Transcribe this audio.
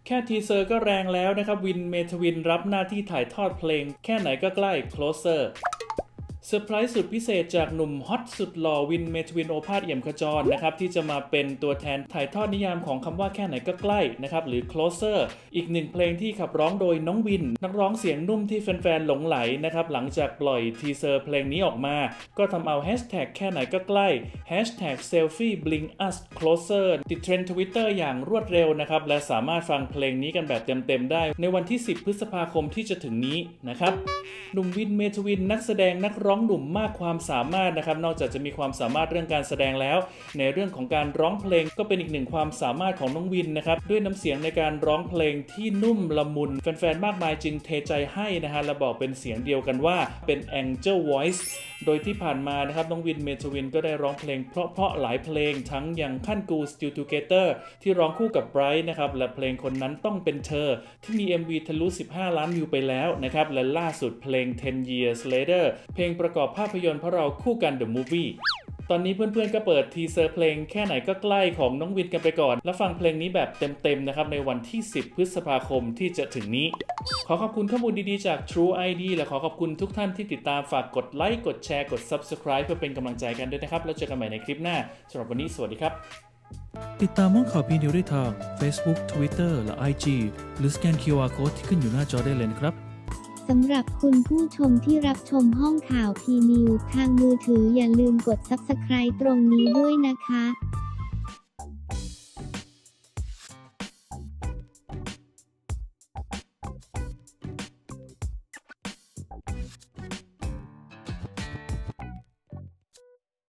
ค่ทีเซอร์ก็แรงแล้วนะครับวินเมทวินรับหน้าที่ถ่ายทอดเพลงแค่ไหนก็ใกล้ Closerเซอร์ไพรส์สุดพิเศษจากหนุ่มฮอตสุดหล่อวินเมทวินโอภาสเอี่ยมขจรนะครับที่จะมาเป็นตัวแทนถ่ายทอดนิยามของคำว่าแค่ไหนก็ใกล้นะครับหรือ Closer อีกหนึ่งเพลงที่ขับร้องโดยน้องวินนักร้องเสียงนุ่มที่แฟนๆหลงไหลนะครับหลังจากปล่อยทีเซอร์เพลงนี้ออกมาก็ทำเอาแฮชแท็กแค่ไหนก็ใกล้แฮชแท็กเซลฟี่บลิงอัสโคลเซอร์ติดเทรนด์ Twitter อย่างรวดเร็วนะครับและสามารถฟังเพลงนี้กันแบบเต็มๆได้ในวันที่10พฤษภาคมที่จะถึงนี้นะครับหนุ่มวินเมทวินนักแสดงนักร้องหนุ่มมากความสามารถนะครับนอกจากจะมีความสามารถเรื่องการแสดงแล้วในเรื่องของการร้องเพลงก็เป็นอีกหนึ่งความสามารถของน้องวินนะครับด้วยน้ำเสียงในการร้องเพลงที่นุ่มละมุนแฟนๆมากมายจึงเทใจให้นะฮะและบอกเป็นเสียงเดียวกันว่าเป็น Angel Voice โดยที่ผ่านมานะครับน้องวินเมทวินก็ได้ร้องเพลงเพราะๆหลายเพลงทั้งอย่างขั้นกู Still Together ที่ร้องคู่กับไบรท์นะครับและเพลงคนนั้นต้องเป็นเธอที่มี MV ทะลุ15 ล้านวิวไปแล้วนะครับและล่าสุดเพลง 10 Years Later เพลงประกอบภาพยนตร์เพราะเราคู่กัน The Movie ตอนนี้เพื่อนๆก็เปิดทีเซอร์เพลงแค่ไหนก็ใกล้ของน้องวินกันไปก่อนแล้วฟังเพลงนี้แบบเต็มๆนะครับในวันที่10พฤษภาคมที่จะถึงนี้ขอขอบคุณข้อมูลดีๆจาก True ID และขอขอบคุณทุกท่านที่ติดตามฝากกดไลค์กดแชร์กด Subscribe เพื่อเป็นกำลังใจกันด้วยนะครับแล้วเจอกันใหม่ในคลิปหน้าสำหรับวันนี้สวัสดีครับติดตามห้องข่าวพีนิวได้ทาง Facebook Twitter และ IG หรือสแกน QR Code ที่ขึ้นอยู่หน้าจอได้เลยนะครับสำหรับคุณผู้ชมที่รับชมห้องข่าวพีนิวทางมือถืออย่าลืมกด Subscribe ตรงนี้ด้วยนะคะ